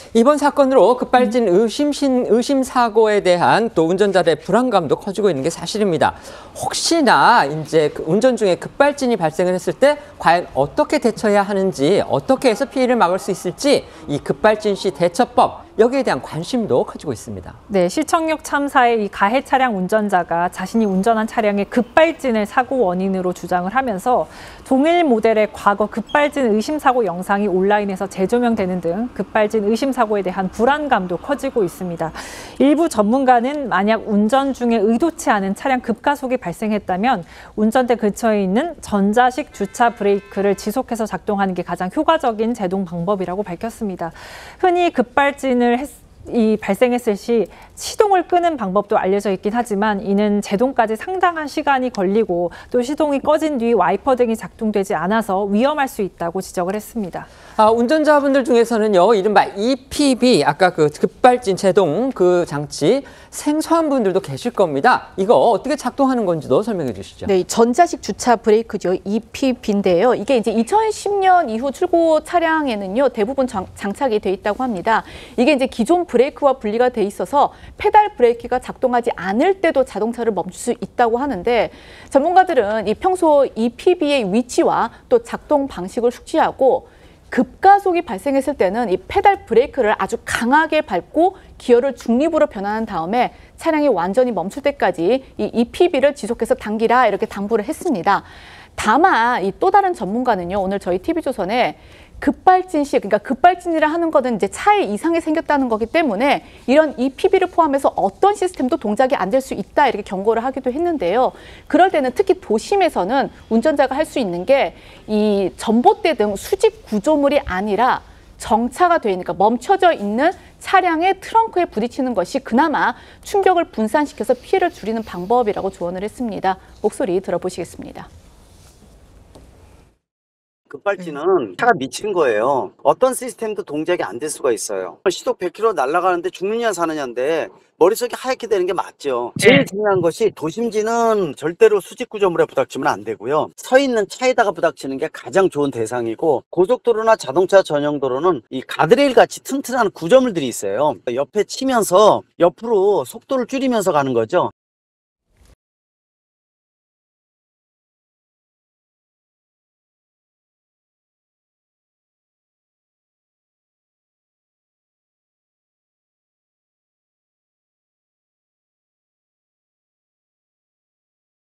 이번 사건으로 급발진 의심 사고에 대한 또 운전자들의 불안감도 커지고 있는 게 사실입니다. 혹시나 이제 운전 중에 급발진이 발생을 했을 때 과연 어떻게 대처해야 하는지, 어떻게 해서 피해를 막을 수 있을지 이 급발진 시 대처법 여기에 대한 관심도 커지고 있습니다. 네, 시청역 참사의 이 가해 차량 운전자가 자신이 운전한 차량의 급발진을 사고 원인으로 주장을 하면서 동일 모델의 과거 급발진 의심 사고 영상이 온라인에서 재조명되는 등 급발진 의심 사고에 대한 불안감도 커지고 있습니다. 일부 전문가는 만약 운전 중에 의도치 않은 차량 급가속이 발생했다면 운전대 근처에 있는 전자식 주차 브레이크를 지속해서 작동하는 게 가장 효과적인 제동 방법이라고 밝혔습니다. 흔히 급발진을 발생했을 시 시동을 끄는 방법도 알려져 있긴 하지만 이는 제동까지 상당한 시간이 걸리고 또 시동이 꺼진 뒤 와이퍼 등이 작동되지 않아서 위험할 수 있다고 지적을 했습니다. 운전자분들 중에서는요, 이른바 EPB, 아까 그 급발진 제동 그 장치 생소한 분들도 계실 겁니다. 이거 어떻게 작동하는 건지도 설명해 주시죠. 네, 전자식 주차 브레이크죠. EPB인데요. 이게 이제 2010년 이후 출고 차량에는요, 대부분 장착이 돼 있다고 합니다. 이게 이제 기존 브레이크와 분리가 돼 있어서 페달 브레이크가 작동하지 않을 때도 자동차를 멈출 수 있다고 하는데 전문가들은 이 평소 EPB의 위치와 또 작동 방식을 숙지하고 급가속이 발생했을 때는 이 페달 브레이크를 아주 강하게 밟고 기어를 중립으로 변환한 다음에 차량이 완전히 멈출 때까지 이 EPB를 지속해서 당기라 이렇게 당부를 했습니다. 다만 이 또 다른 전문가는요, 오늘 저희 TV조선에 급발진 시, 그러니까 급발진이라 하는 것은 이제 차에 이상이 생겼다는 거기 때문에 이런 EPB를 포함해서 어떤 시스템도 동작이 안 될 수 있다 이렇게 경고를 하기도 했는데요. 그럴 때는 특히 도심에서는 운전자가 할 수 있는 게 이 전봇대 등 수직 구조물이 아니라 정차가 되어 있는, 그러니까 멈춰져 있는 차량의 트렁크에 부딪히는 것이 그나마 충격을 분산시켜서 피해를 줄이는 방법이라고 조언을 했습니다. 목소리 들어보시겠습니다. 급발진은 차가 미친 거예요. 어떤 시스템도 동작이 안 될 수가 있어요. 시속 100km 날아가는데 죽느냐 사느냐인데 머릿속이 하얗게 되는 게 맞죠. 제일 중요한 것이 도심지는 절대로 수직 구조물에 부닥치면 안 되고요. 서 있는 차에다가 부닥치는 게 가장 좋은 대상이고, 고속도로나 자동차 전용도로는 이 가드레일 같이 튼튼한 구조물들이 있어요. 옆에 치면서 옆으로 속도를 줄이면서 가는 거죠.